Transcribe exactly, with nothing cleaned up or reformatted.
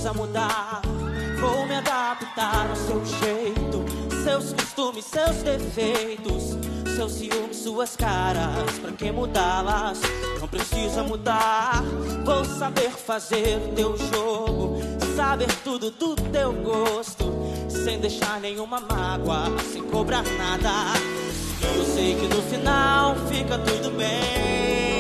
precisa mudar. Vou me adaptar ao seu jeito, seus costumes, seus defeitos, seus ciúmes, suas caras, pra que mudá-las? Não precisa mudar. Vou saber fazer o teu jogo, saber tudo do teu gosto, sem deixar nenhuma mágoa, sem cobrar nada. E eu sei que no final fica tudo bem.